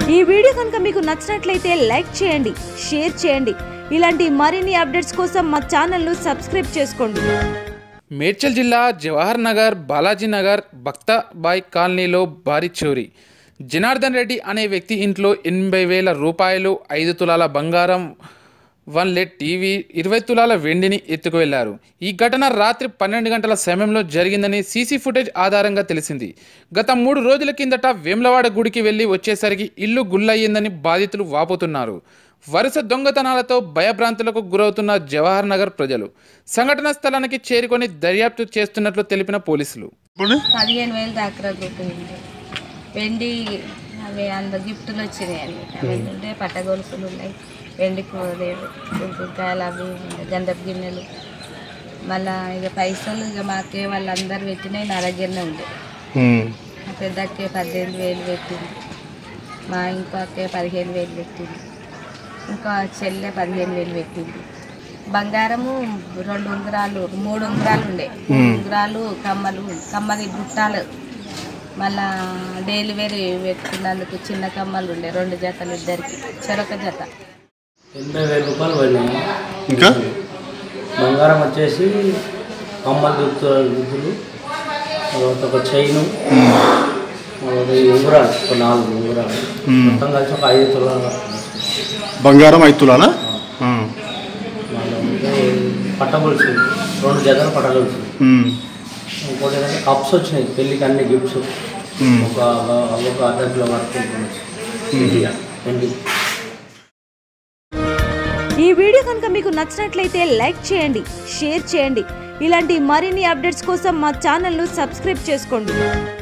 ఈ వీడియో కనుక మీకు నచ్చినట్లయితే లైక్ చేయండి, షేర్ చేయండి. ఇలాంటి మరిన్ని అప్డేట్స్ కోసం మా ఛానల్ను సబ్స్క్రైబ్ చేసుకోండి. మేడ్చల్ జిల్లా జవహర్ నగర్, బాలాజీ నగర్, భక్తాబాయ్ కాలనీలో భారీ చోరీ. జనార్దన్ రెడ్డి అనే వ్యక్తి ఇంట్లో 80,000 రూపాయలు, 5 తులాల బంగారం, 1 LED టీవీ, 20 తులాల వెండిని ఎత్తుకువెళ్లారు. ఈ ఘటన రాత్రి 12 గంటల సమయంలో జరిగిందని సీసీ ఫుటేజ్ ఆధారంగా తెలిసింది. గత 3 రోజుల కిందట వేములవాడ గుడికి వెళ్లి వచ్చేసరికి ఇల్లు గుల్లయ్యిందని బాధితులు వాపోతున్నారు. వరుస దొంగతనాలతో భయభ్రాంతులకు గురవుతున్న జవహర్ నగర్ ప్రజలు సంఘటనా స్థలానికి చేరుకొని దర్యాప్తు చేస్తున్నట్లు తెలిపిన పోలీసులు 15,000 దాకా వెండి అవి గిఫ్టులు వచ్చినాయండి. అవి ఉంటే పట్టగొలుసులు ఉన్నాయి, వెండి కుంకాయలు, అవి గంధపు గిన్నెలు. మళ్ళీ ఇక పైసలు ఇక మాకే వాళ్ళందరూ పెట్టినాయి, నా దగ్గరనే ఉండే. మా పెద్దక్కే 18,000 పెట్టింది, మా ఇంకో అక్కే 15,000 పెట్టింది, ఇంకా చెల్లె 15,000 పెట్టింది. బంగారము 2 ఉంగరాలు, 3 ఉంగరాలు ఉండే, ఉంగరాలు, కమ్మలి బుట్టాలు, మళ్ళా డైలీ వేర్ పెట్టుకున్నందుకు చిన్న కమ్మలు ఉండే 2 జతలు, ఇద్దరికి చెరొక జత. 80,000 రూపాయలు పడినాయి. ఇంకా బంగారం వచ్చేసి కమ్మలు దుద్దులు, తర్వాత ఒక చైను, ఉంగరాలు, ఒక 4 ఉంగరాలు, మొత్తం కలిసి ఒక 5 తులాలు బంగారం. 5 తులాలా? పట్టగొలుసు 2 జతలు పట్టగొలుసు. ఇంకోటి ఏంటంటే కప్స్ వచ్చినాయి పెళ్ళికి, అన్ని గిఫ్ట్స్, ఒక అర్ధకిలో వర్క్. ఈ వీడియో కనుక మీకు నచ్చినట్లయితే లైక్ చేయండి, షేర్ చేయండి. ఇలాంటి మరిన్ని అప్డేట్స్ కోసం మా ఛానల్ను సబ్స్క్రైబ్ చేసుకోండి.